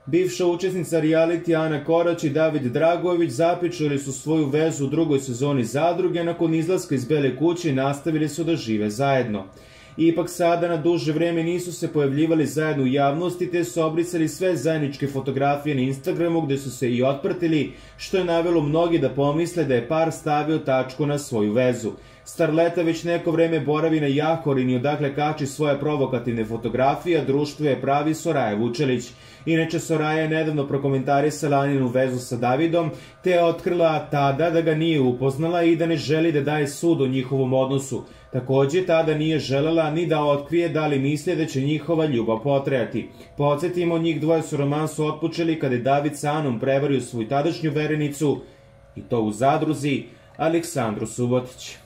Bivša učesnica realitija Ana Korać i David Dragojević započeli su svoju vezu u drugoj sezoni Zadruge, nakon izlaska iz Bele kuće nastavili su da žive zajedno. Ipak sada na duže vreme nisu se pojavljivali zajedno u javnosti, te su obrisali sve zajedničke fotografije na Instagramu gde su se i otpratili, što je navelo mnogi da pomisle da je par stavio tačku na svoju vezu. Starleta već neko vreme boravi na Jahorini, odakle kači svoje provokativne fotografije, a društvo je pravi Soraja Vučelić. Inače, Soraja je nedavno prokomentarisala Aninu vezu sa Davidom, te je otkrila tada da ga nije upoznala i da ne želi da daje sud o njihovom odnosu. Takođe, tada nije želela ni da otkrije da li misle da će njihova ljubav potrajati. Podsjetimo, njih dvoje su romansu otpočeli kada je David sa Anom prevario svoju tadašnju verenicu, i to u Zadruzi, Aleksandru Subotić.